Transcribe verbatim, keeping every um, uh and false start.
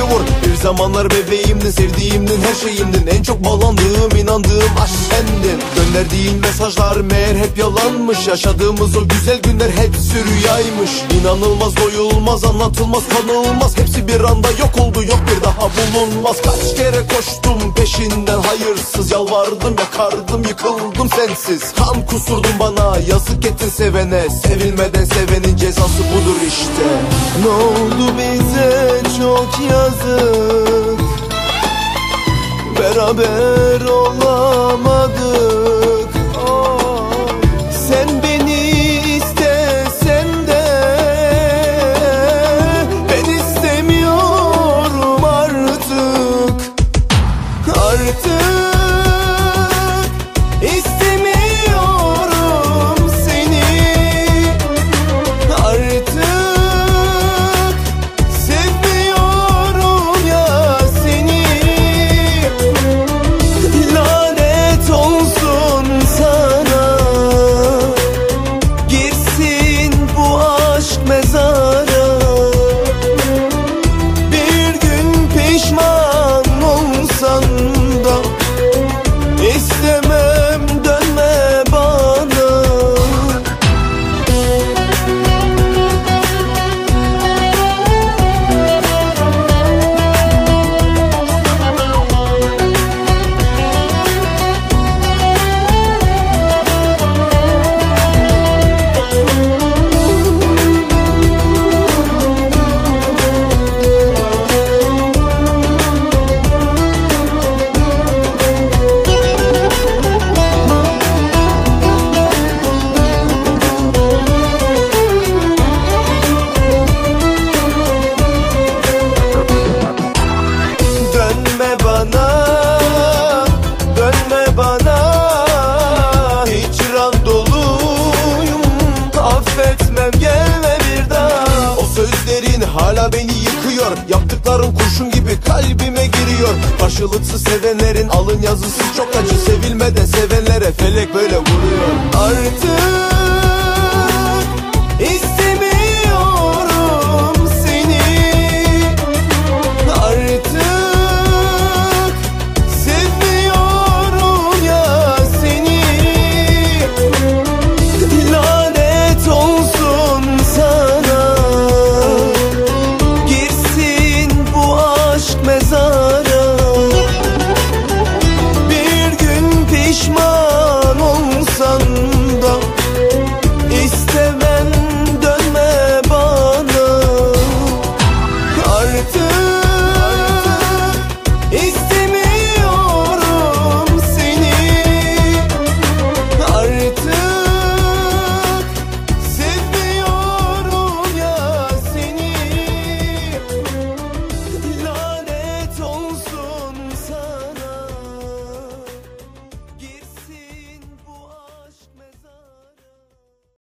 vur. Bir zamanlar bebeğimdin, sevdiğimdin, her şeyimdin. En çok bağlandığım, inandığım aşk sendin. Gönderdiğin mesajlar meğer hep yalanmış. Yaşadığımız o güzel günler hepsi rüyaymış. İnanılmaz, doyulmaz, anlatılmaz, tanılmaz. Hepsi bir anda yok oldu, yok bir daha bulunmaz. Kaç kere koştum peşinden hayırsız, yalvardım, yakardım, yıkıldım sensiz. Kan kusurdun bana, yazık ettin sevene. Sevilmeden sevenin cezası budur işte. Ne oldu bize çok yazık, beraber olamadık. Oh. Sen beni istesen de ben istemiyorum artık. Artık istemiyorum seni. Artık sevmiyorum ya seni. Lanet olsun sana, girsin bu aşk mezara. Bir gün pişman olsan da istemem, dönme bana. Dönme bana, dönme bana. Hicran doluyum, affetmem, gelme bir daha. O sözlerin hala beni yıkıyor. Yaptıkların kurşun gibi kalbime giriyor. Karşılıksız sevenlerin alın yazısı çok acı. Sevilmeden sevenlere felek böyle vuruyor. Artık istemiyorum